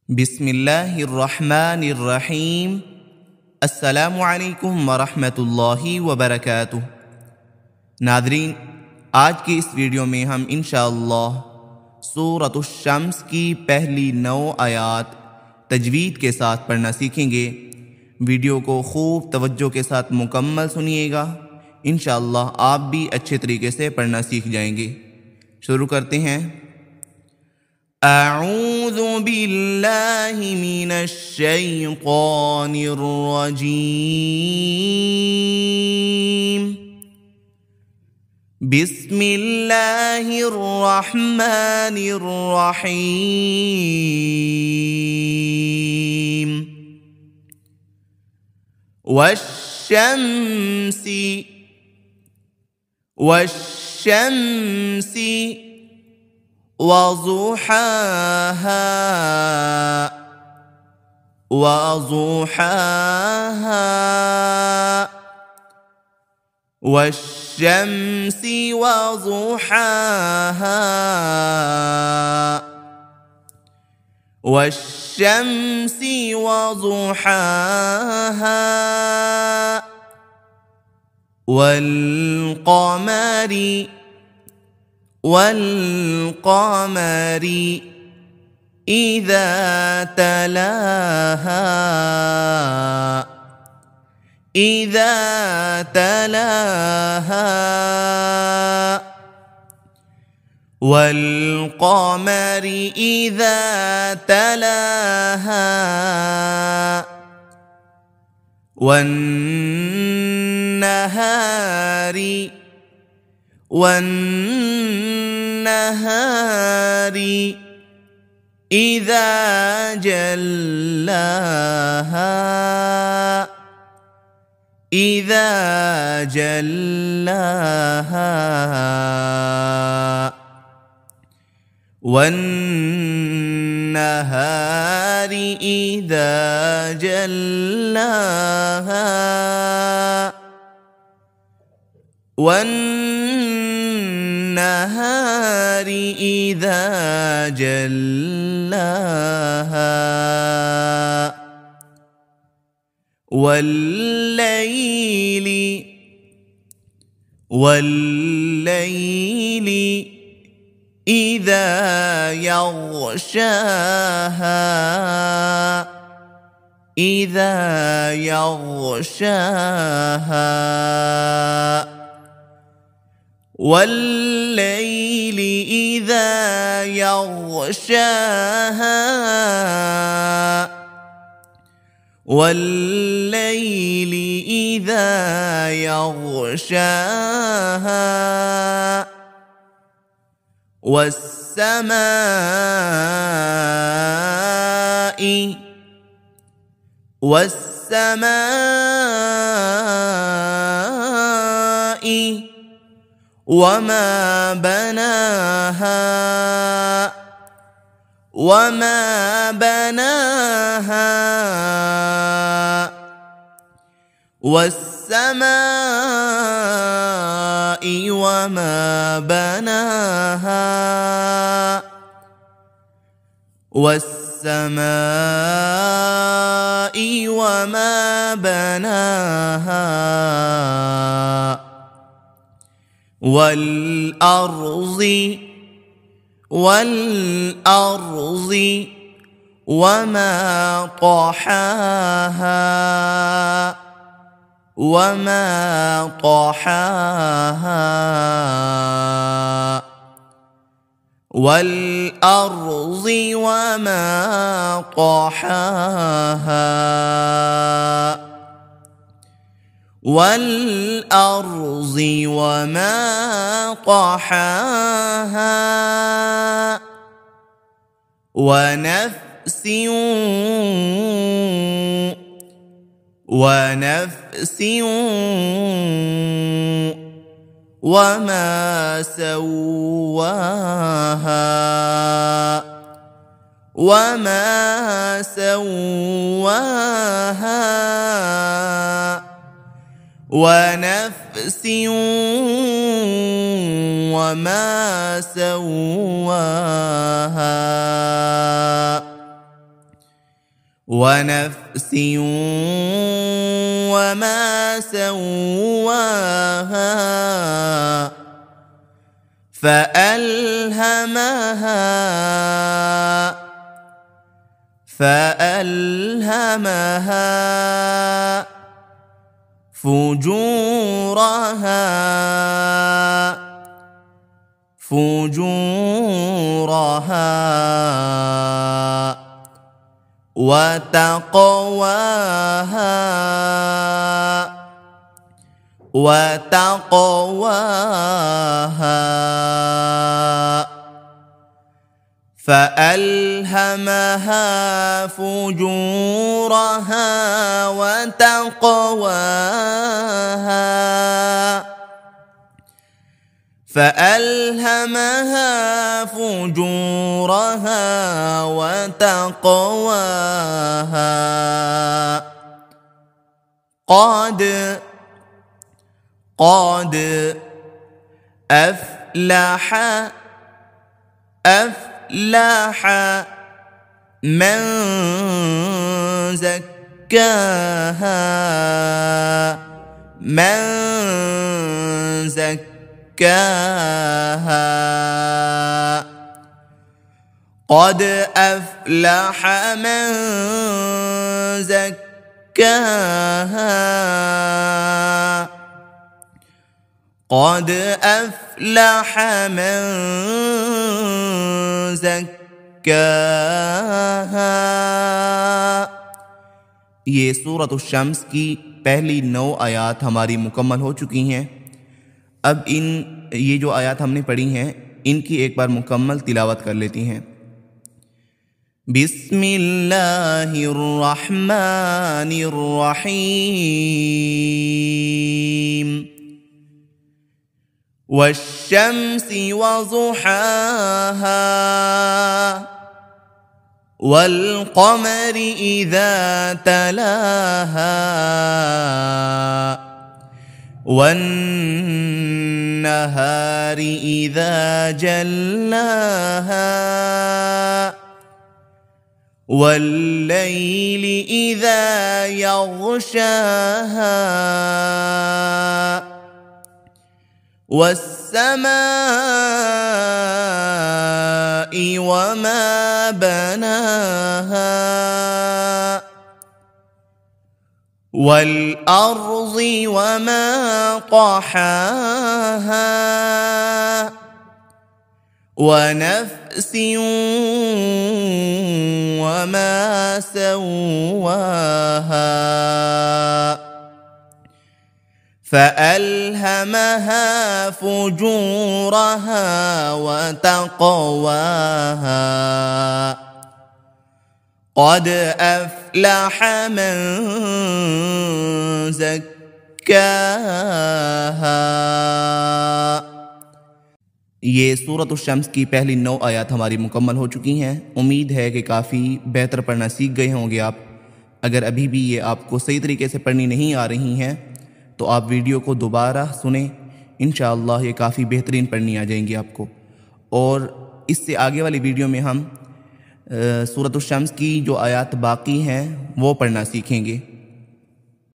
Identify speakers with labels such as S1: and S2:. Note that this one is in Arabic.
S1: बिस्मिल्लाहिर्रहमानिर्रहीम। अस्सलामुअलैकुम वरहमतुल्लाहि वबरकातुह। नादरीन, आज की इस वीडियो में हम इंशाअल्लाह सूरतुश शम्स की पहली 9 आयात तजवीद के साथ पढ़ना सीखेंगे। वीडियो को खूब तवज्जो के साथ मुकम्मल सुनिएगा। इंशाअल्लाह आप भी अच्छे तरीके से पढ़ना सीख जाएंगे। शुरू करते हैं। अऊज़ु बिल्लाहि मिनश शैतानिर रजीम। बिस्मिल्लाहिर रहमानिर रहीम। वश्शम्सी वज़ुहाहा वश्शम्सी वज़ुहाहा वश्शम्सी वज़ुहाहा والقمر إذا تلاها والقمر إذا تلاها والنهار إذا جلاها والنهار إذا جلاها والنهار إذا جلاها والليل إذا يغشاها والليل إذا يغشاها والليل إذا يغشاها والسماء وما بناها والسماء وما بناها والسماء وما بناها والأرض وما طحاها والأرض وما طحاها والأرض وما طحاها ونفس وما سواها ونفس وما سواها ونفس وما سواها فألهمها فجورها وتقواها فألهمها فجورها وتقواها فألهمها فجورها وتقواها قد أفلح من زكاها قد أفلح من زكاها قد أفلح من زكاها। ये सूरत शम्स की पहली 9 आयात हमारी मुकम्मल हो चुकी हैं। अब ये जो आयात हमने पढ़ी हैं इनकी एक बार मुकम्मल तिलावत कर लेती हैं। बिस्मिल्लाहिर्रहमानिर्रहीम वश्शम्सि वज़ुहाहा वल्क़मरि इज़ा तलाहा वन्नहारि इज़ा जल्लाहा वल्लैलि इज़ा यग़शाहा वस्समाइ वमा बनाहा वल्अर्ज़ वमा طحاها ونفس وما سواها فألهمها فجورها وتقواها قد أفلح من زكاها। ये सूरत शम्स की पहली 9 आयत हमारी मुकम्मल हो चुकी हैं। उम्मीद है कि काफ़ी बेहतर पढ़ना सीख गए होंगे आप। अगर अभी भी ये आपको सही तरीके से पढ़नी नहीं आ रही हैं तो आप वीडियो को दोबारा सुने, इंशाअल्लाह ये काफ़ी बेहतरीन पढ़नी आ जाएंगी आपको। और इससे आगे वाली वीडियो में हम सूरत शम्स की जो आयत बाकी हैं वो पढ़ना सीखेंगे।